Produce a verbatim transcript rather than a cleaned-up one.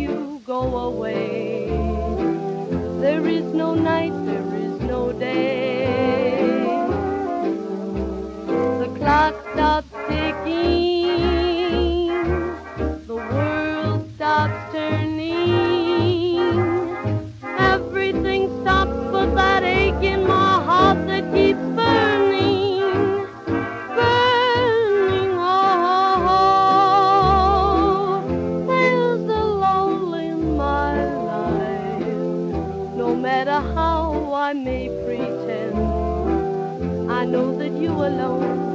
you go away. There is no night, there is no day. The clock stops ticking, the world stops turning. Everything stops but that ache in my heart that keeps burning, burning. Oh, there's a lull in my life. No matter how I may pretend, I know that you alone